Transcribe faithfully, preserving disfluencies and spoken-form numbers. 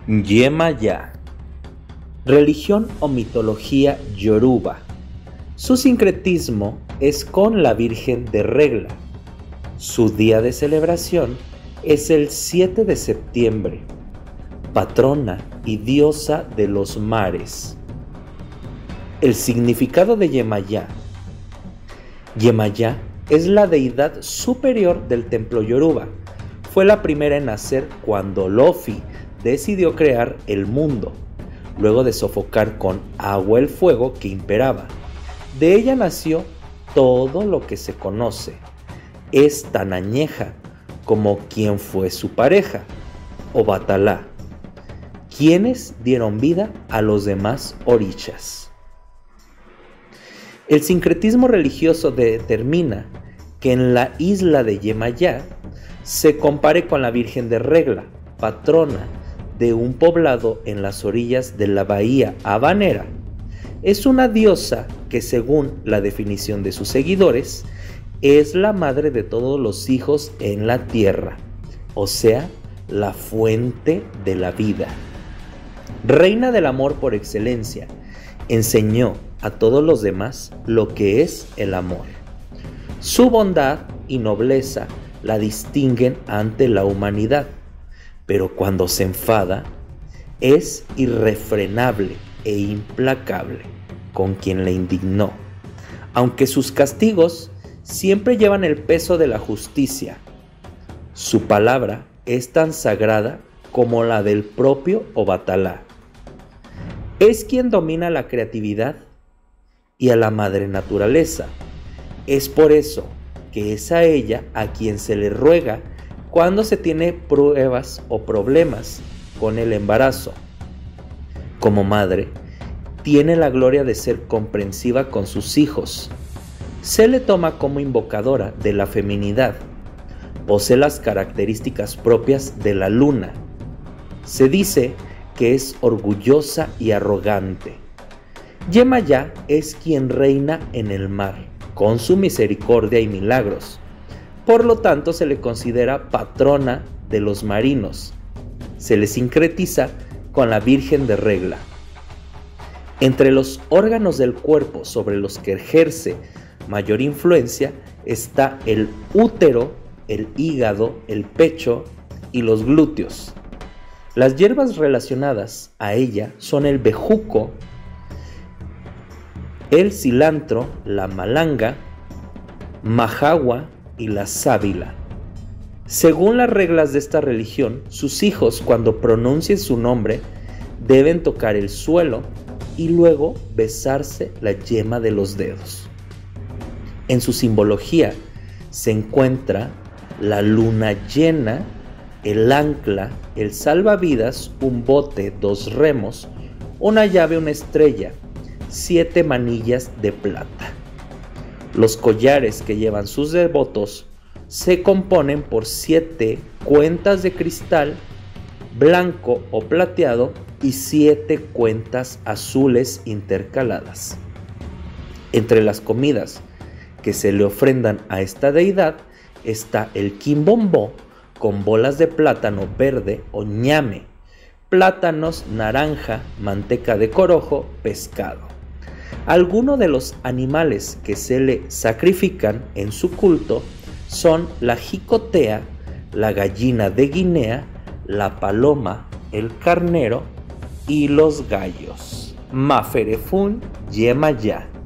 Yemaya, religión o mitología yoruba. Su sincretismo es con la Virgen de Regla. Su día de celebración es el siete de septiembre, patrona y diosa de los mares. El significado de Yemaya. Yemaya es la deidad superior del templo yoruba. Fue la primera en nacer cuando Lofi decidió crear el mundo, luego de sofocar con agua el fuego que imperaba. De ella nació todo lo que se conoce. Es tan añeja como quien fue su pareja, Obatalá, quienes dieron vida a los demás orishas. El sincretismo religioso determina que en la isla de Yemaya se compare con la Virgen de Regla, patrona de un poblado en las orillas de la bahía habanera. Es una diosa que, según la definición de sus seguidores, es la madre de todos los hijos en la tierra, o sea, la fuente de la vida. Reina del amor por excelencia, enseñó a todos los demás lo que es el amor. Su bondad y nobleza la distinguen ante la humanidad, pero cuando se enfada, es irrefrenable e implacable con quien le indignó, aunque sus castigos siempre llevan el peso de la justicia. Su palabra es tan sagrada como la del propio Obatalá. Es quien domina la creatividad y a la madre naturaleza. Es por eso que es a ella a quien se le ruega cuando se tiene pruebas o problemas con el embarazo. Como madre, tiene la gloria de ser comprensiva con sus hijos. Se le toma como invocadora de la feminidad. Posee las características propias de la luna. Se dice que es orgullosa y arrogante. Yemaya es quien reina en el mar, con su misericordia y milagros. Por lo tanto, se le considera patrona de los marinos. Se le sincretiza con la Virgen de Regla. Entre los órganos del cuerpo sobre los que ejerce mayor influencia está el útero, el hígado, el pecho y los glúteos. Las hierbas relacionadas a ella son el bejuco, el cilantro, la malanga, majagua y la sábila. Según las reglas de esta religión, sus hijos, cuando pronuncien su nombre, deben tocar el suelo y luego besarse la yema de los dedos. En su simbología se encuentra la luna llena, el ancla, el salvavidas, un bote, dos remos, una llave, una estrella, siete manillas de plata. Los collares que llevan sus devotos se componen por siete cuentas de cristal blanco o plateado y siete cuentas azules intercaladas. Entre las comidas que se le ofrendan a esta deidad está el quimbombó con bolas de plátano verde o ñame, plátanos, naranja, manteca de corojo, pescado. Algunos de los animales que se le sacrifican en su culto son la jicotea, la gallina de Guinea, la paloma, el carnero y los gallos. Maferefún Yemaya.